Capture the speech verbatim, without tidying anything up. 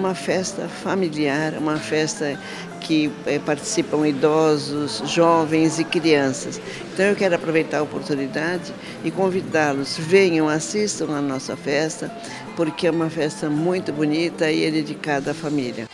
uma festa familiar, uma festa que é, participam idosos, jovens e crianças. Então eu quero aproveitar a oportunidade e convidá-los, venham, assistam a nossa festa, porque é uma festa muito bonita e é dedicada à família.